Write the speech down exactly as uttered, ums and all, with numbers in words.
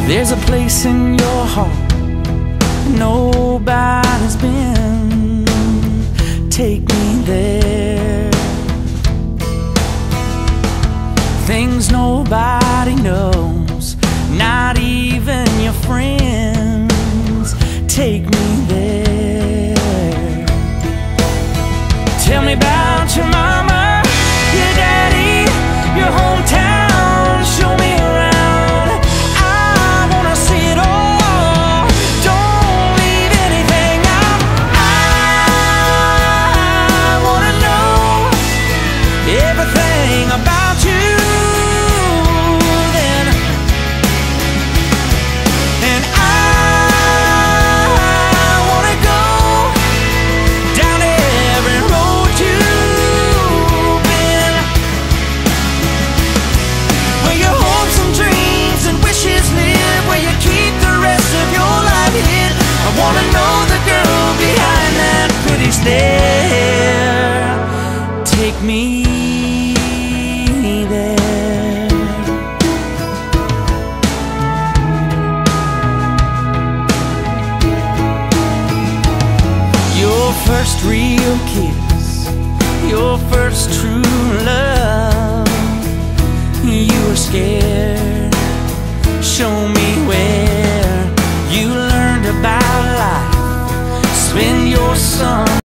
There's a place in your heart nobody's been. Take me there. Things nobody knows, not even your friends. Take me there. Tell me about your mama, your daddy, your hometown. Show me around, I wanna see it all. Don't leave anything out. I wanna know everything about you. Then, and I wanna go down every road you've been, where your hopes and dreams and wishes live, where you keep the rest of your life hid. I wanna know the girl behind that pretty stare. Take me there. Your first real kiss, your first true love. You were scared. Show me where you learned about life. Spend your summer